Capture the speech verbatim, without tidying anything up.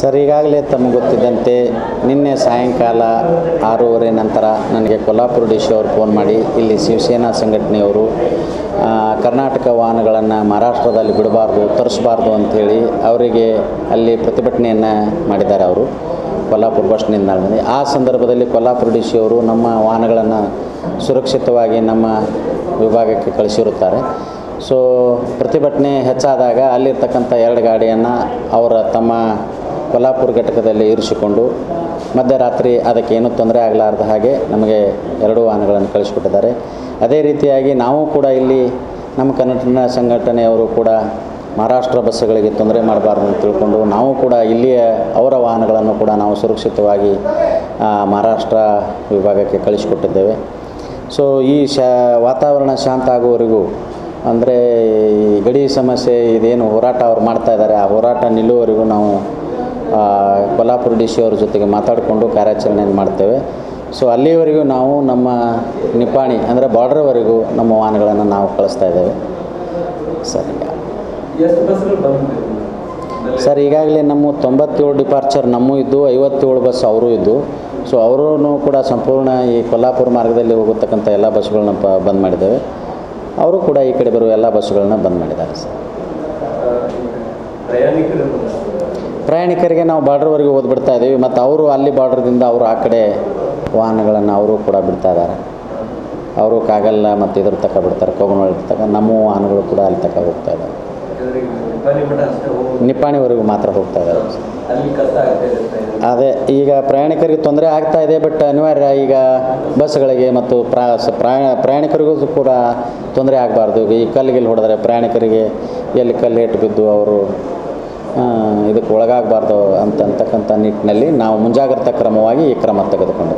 Sir, ಈಗಾಗಲೇ ತಮಗೆ ಗೊತ್ತಿದ್ದಂತೆ ನಿನ್ನೆ ಸಾಯಂಕಾಲ ಆರೂವರೆ ನಂತರ ನನಗೆ ಕೊಲ್ಹಾಪುರ ಡಿ ಸಿ ಅವರು ಫೋನ್ ಮಾಡಿ ಇಲ್ಲಿ ಶಿವಸೇನಾ ಸಂಘಟನೆಯವರು ಕರ್ನಾಟಕ ವಾಹನಗಳನ್ನು ಮಹಾರಾಷ್ಟ್ರದಲ್ಲಿ ಬಿಡಬಾರ್ದು, ತರಿಸಬಾರ್ದು ಅಂಥೇಳಿ ಅವರಿಗೆ ಅಲ್ಲಿ ಪ್ರತಿಭಟನೆಯನ್ನು ಮಾಡಿದ್ದಾರೆ. ಅವರು ಕೊಲ್ಹಾಪುರ ಬಸ್ ನಿಲ್ದಾಣದಲ್ಲಿ ಆ ಸಂದರ್ಭದಲ್ಲಿ ಕೊಲ್ಹಾಪುರ ಡಿ ಸಿ ಅವರು ನಮ್ಮ ವಾಹನಗಳನ್ನು ಸುರಕ್ಷಿತವಾಗಿ ನಮ್ಮ ವಿಭಾಗಕ್ಕೆ ಕಳಿಸಿರುತ್ತಾರೆ. ಸೊ ಪ್ರತಿಭಟನೆ ಹೆಚ್ಚಾದಾಗ ಅಲ್ಲಿರ್ತಕ್ಕಂಥ ಎರಡು ಗಾಡಿಯನ್ನು ಅವರ ತಮ್ಮ ಕೊಲ್ಹಾಪುರ ಘಟಕದಲ್ಲಿ ಇರಿಸಿಕೊಂಡು ಮಧ್ಯರಾತ್ರಿ ಅದಕ್ಕೆ ಏನೂ ತೊಂದರೆ ಆಗಲಾರ್ದ ಹಾಗೆ ನಮಗೆ ಎರಡು ವಾಹನಗಳನ್ನು ಕಳಿಸಿಕೊಟ್ಟಿದ್ದಾರೆ. ಅದೇ ರೀತಿಯಾಗಿ ನಾವು ಕೂಡ ಇಲ್ಲಿ ನಮ್ಮ ಕನ್ನಡ ಸಂಘಟನೆಯವರು ಕೂಡ ಮಹಾರಾಷ್ಟ್ರ ಬಸ್ಸುಗಳಿಗೆ ತೊಂದರೆ ಮಾಡಬಾರ್ದು ಅಂತ ತಿಳ್ಕೊಂಡು ನಾವು ಕೂಡ ಇಲ್ಲಿಯ ಅವರ ವಾಹನಗಳನ್ನು ಕೂಡ ನಾವು ಸುರಕ್ಷಿತವಾಗಿ ಮಹಾರಾಷ್ಟ್ರ ವಿಭಾಗಕ್ಕೆ ಕಳಿಸಿಕೊಟ್ಟಿದ್ದೇವೆ. ಸೊ ಈ ಶಾ ವಾತಾವರಣ ಶಾಂತ ಆಗುವವರೆಗೂ ಅಂದರೆ ಈ ಗಡಿ ಸಮಸ್ಯೆ ಇದೇನು ಹೋರಾಟ ಅವ್ರು ಮಾಡ್ತಾಯಿದ್ದಾರೆ, ಆ ಹೋರಾಟ ನಿಲ್ಲುವವರೆಗೂ ನಾವು ಕೊಲ್ಹಾಪುರ ಡಿ ಸಿ ಅವ್ರ ಜೊತೆಗೆ ಮಾತಾಡಿಕೊಂಡು ಕಾರ್ಯಾಚರಣೆಯನ್ನು ಮಾಡ್ತೇವೆ. ಸೊ ಅಲ್ಲಿವರೆಗೂ ನಾವು ನಮ್ಮ ನಿಪ್ಪಾಣಿ ಅಂದರೆ ಬಾರ್ಡ್ರ್ವರೆಗೂ ನಮ್ಮ ವಾಹನಗಳನ್ನು ನಾವು ಕಳಿಸ್ತಾ ಇದ್ದೇವೆ. ಸರ್ ಸರ್ ಈಗಾಗಲೇ ನಮ್ಮ ತೊಂಬತ್ತೇಳು ಡಿಪಾರ್ಚರ್ ನಮ್ಮ ಇದ್ದು, ಐವತ್ತೇಳು ಬಸ್ ಅವರು ಇದ್ದು. ಸೊ ಅವರೂ ಕೂಡ ಸಂಪೂರ್ಣ ಈ ಕೊಲ್ಹಾಪುರ ಮಾರ್ಗದಲ್ಲಿ ಹೋಗತಕ್ಕಂಥ ಎಲ್ಲ ಬಸ್ಗಳನ್ನ ಪ ಬಂದ್ ಮಾಡಿದ್ದೇವೆ. ಅವರು ಕೂಡ ಈ ಕಡೆ ಬರುವ ಎಲ್ಲ ಬಸ್ಸುಗಳನ್ನ ಬಂದ್ ಮಾಡಿದ್ದಾರೆ. ಸರ್ ಪ್ರಯಾಣಿಕರಿಗೆ ನಾವು ಬಾರ್ಡ್ರ್ವರೆಗೆ ಓದ್ಬಿಡ್ತಾ ಇದ್ದೀವಿ. ಮತ್ತು ಅವರು ಅಲ್ಲಿ ಬಾರ್ಡ್ರದಿಂದ ಅವರು ಆ ಕಡೆ ವಾಹನಗಳನ್ನು ಅವರು ಕೂಡ ಬಿಡ್ತಾ ಇದ್ದಾರೆ. ಅವರು ಕಾಗಲ್ಲ ಮತ್ತು ಇದ್ರ ತಕ ಬಿಡ್ತಾರೆ, ಕೋಗನಹಳ್ಳಿ ತಕ ನಮ್ಮ ವಾಹನಗಳು ಕೂಡ ಅಲ್ಲಿ ತಕ ಹೋಗ್ತಾ ಇದ್ದಾರೆ. ನಿಪ್ಪಾಣಿವರೆಗೂ ಮಾತ್ರ ಹೋಗ್ತಾ ಇದ್ದಾರೆ. ಅದೇ ಈಗ ಪ್ರಯಾಣಿಕರಿಗೆ ತೊಂದರೆ ಆಗ್ತಾ ಇದೆ. ಬಟ್ ಅನಿವಾರ್ಯ ಈಗ ಬಸ್ಗಳಿಗೆ ಮತ್ತು ಪ್ರಯಾಣ ಪ್ರಯಾಣಿಕರಿಗೂ ಕೂಡ ತೊಂದರೆ ಆಗಬಾರ್ದು. ಈ ಕಲ್ಲಿಗೆ ಹೊಡೆದರೆ ಪ್ರಯಾಣಿಕರಿಗೆ ಎಲ್ಲಿ ಕಲ್ಲು ಇಟ್ಟು ಬಿದ್ದು ಅವರು ಇದಕ್ಕೆ ಒಳಗಾಗಬಾರ್ದು ಅಂತ ಅಂತಕ್ಕಂಥ ನಿಟ್ಟಿನಲ್ಲಿ ನಾವು ಮುಂಜಾಗ್ರತಾ ಕ್ರಮವಾಗಿ ಈ ಕ್ರಮ ತೆಗೆದುಕೊಂಡು